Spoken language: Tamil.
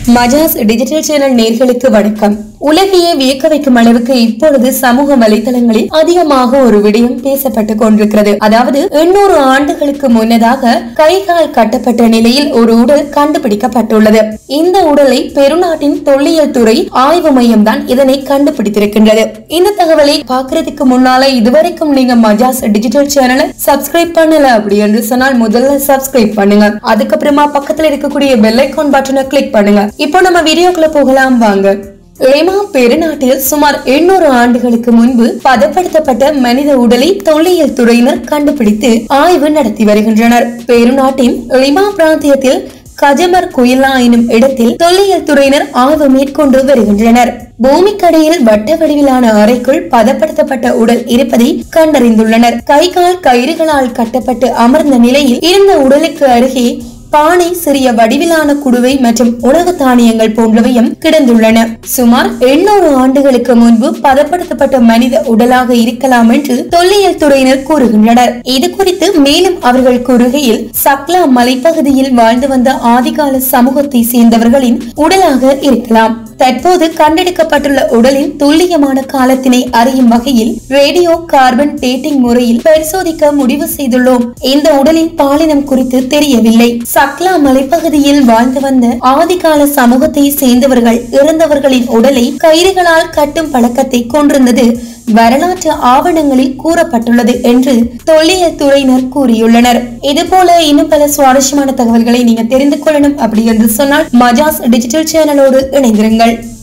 மஜாஸ் டிஜிட்டல் சேனல் நேயர்களுக்கு வணக்கம். உலகையே வியக்க வைக்கும் அளவுக்கு இப்பொழுது சமூக வலைதளங்களில் அதிகமாக ஒரு விடயம் பேசப்பட்டுக் கொண்டிருக்கிறது. அதாவது 800 ஆண்டுகளுக்கு முன்னதாக கைகால் கட்டப்பட்ட நிலையில் ஒரு உடல் கண்டுபிடிக்கப்பட்டுள்ளது. இந்த உடலை பெருநாட்டின் தொல்லியல் துறை ஆய்வு மையம் தான் இதனை கண்டுபிடித்திருக்கின்றது. இந்த தகவலை பாக்குறதுக்கு முன்னால இதுவரைக்கும் நீங்க மஜாஸ் டிஜிட்டல் சேனலை சப்ஸ்கிரைப் பண்ணல அப்படி என்று சொன்னால் முதல்ல சப்ஸ்கிரைப் பண்ணுங்க. அதுக்கப்புறமா பக்கத்துல இருக்கக்கூடிய பெல் ஐகான் பட்டனை கிளிக் பண்ணுங்க. இப்போ நம்ம வீடியோக்குள்ள போகலாம் வாங்க. லேமா பெருநாட்டில் சுமார் 800 ஆண்டுகளுக்கு முன்பு பதப்படுத்தப்பட்ட மனித உடலை தொல்லியல் துறையினர் கண்டுபிடித்து ஆய்வு நடத்தி வருகின்றனர். பெருநாட்டின் லிமா பிராந்தியத்தில் 𝐂𝐎𝐍𝐓𝐀𝐂𝐓 எனும் இடத்தில் தொல்லியல் துறையினர் ஆய்வு மேற்கொண்டு வருகின்றனர். பூமிக்கடியில் வட்ட வடிவிலான அறைக்குள் பதப்படுத்தப்பட்ட உடல் இருப்பதை கண்டறிந்துள்ளனர். கைகால் கயிறுகளால் கட்டப்பட்டு அமர்ந்த நிலையில் இருந்த உடலுக்கு அருகே பானை, சிறிய வடிவிலான குடுவை மற்றும் உணவு தானியங்கள் போன்றவையும் கிடந்துள்ளன. சுமார் 800 ஆண்டுகளுக்கு முன்பு பதப்படுத்தப்பட்ட மனித உடலாக இருக்கலாம் என்று தொல்லியல் துறையினர் கூறுகின்றனர். இது குறித்து மேலும் அவர்கள் கூறுகையில், சக்லா மலைப்பகுதியில் வாழ்ந்து வந்த ஆதிகால சமூகத்தை சேர்ந்தவர்களின் உடலாக இருக்கலாம். தற்போது கண்டெடுக்கப்பட்டுள்ள உடலின் துல்லியமான காலத்தினை அறியும் வகையில் ரேடியோ கார்பன் டேட்டிங் முறையில் பரிசோதிக்க முடிவு செய்துள்ளோம். இந்த உடலின் பாலினம் குறித்து தெரியவில்லை. சக்லா மலைப்பகுதியில் வாழ்ந்து வந்த ஆதிகால சமூகத்தை சேர்ந்தவர்கள் இறந்தவர்களின் உடலை கயிறுகளால் கட்டும் பழக்கத்தை கொண்டிருந்தது வரலாற்று ஆவணங்களில் கூறப்பட்டுள்ளது என்று தொல்லியல் துறையினர் கூறியுள்ளனர். இது போல இன்னும் பல சுவாரஸ்யமான தகவல்களை நீங்க தெரிந்து கொள்ளணும் அப்படி என்று சொன்னால் மஜாஸ் டிஜிட்டல் சேனலோடு இணைந்திருங்கள்.